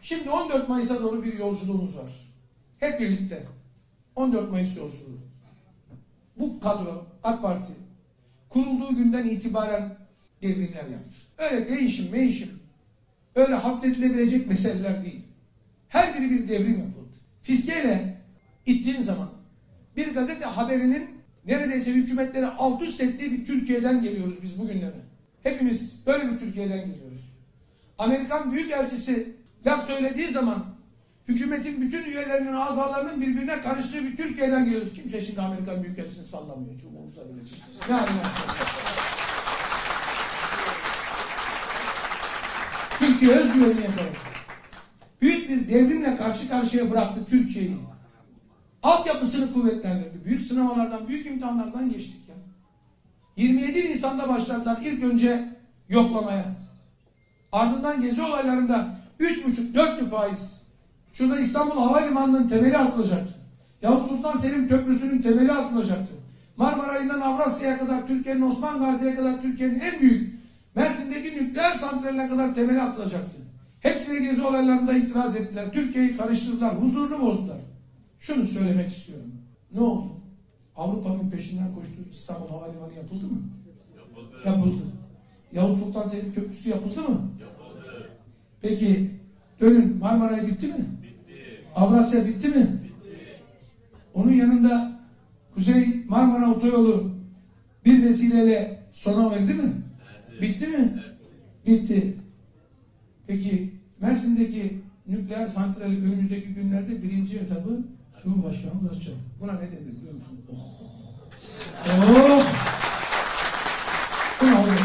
Şimdi 14 Mayıs'a doğru bir yolculuğumuz var. Hep birlikte. 14 Mayıs yolculuğu. Bu kadro, AK Parti, kurulduğu günden itibaren devrimler yaptı. Öyle değişim, öyle hafifletilebilecek meseleler değil. Her biri bir devrim yapıldı. Fiskeyle ittiğin zaman bir gazete haberinin neredeyse hükümetleri alt üst ettiği bir Türkiye'den geliyoruz biz bugünlere. Hepimiz böyle bir Türkiye'den geliyoruz. Amerikan Büyükelçisi laf söylediği zaman hükümetin bütün üyelerinin, azalarının birbirine karıştığı bir Türkiye'den geliyoruz. Kimse şimdi Amerikan Büyükelçisi'ni sallamıyor. Çok umursa bile. Ne anlarsın? Türkiye özgüvenini yakaladı. Büyük bir devrimle karşı karşıya bıraktı Türkiye'yi. Altyapısını kuvvetlendirdi. Büyük sınavlardan, büyük imtihanlardan geçtik ya. 27 Nisan'da başladılar ilk önce yoklamaya. Ardından gezi olaylarında 3,5-4 faiz. Şurada İstanbul Havalimanı'nın temeli atılacaktı. Yavuz Sultan Selim Köprüsü'nün temeli atılacaktı. Marmaray'dan Avrasya'ya kadar, Türkiye'nin Osman Gazi'ye kadar Türkiye'nin en büyük Mersin'deki nükleer santraline kadar temeli atılacaktı. Hepsine gezi olaylarında itiraz ettiler. Türkiye'yi karıştırdılar, huzurunu bozdular. Şunu söylemek istiyorum. Ne oldu? Avrupa'nın peşinden koştuğu İstanbul Havalimanı yapıldı mı? Yapıldı. Yavuz Sultan Selim Köprüsü yapıldı mı? Yapıldı. Peki dönün, Marmaray bitti mi? Bitti. Avrasya bitti mi? Bitti. Onun yanında Kuzey Marmara Otoyolu bir vesileyle sona erdi mi? Evet. Bitti mi? Evet. Bitti. Peki Mersin'deki nükleer santrali önümüzdeki günlerde birinci etabı Cumhurbaşkanı ulaşacak. Buna ne denir biliyor musun? Oh! Oh! Bu ne oluyor?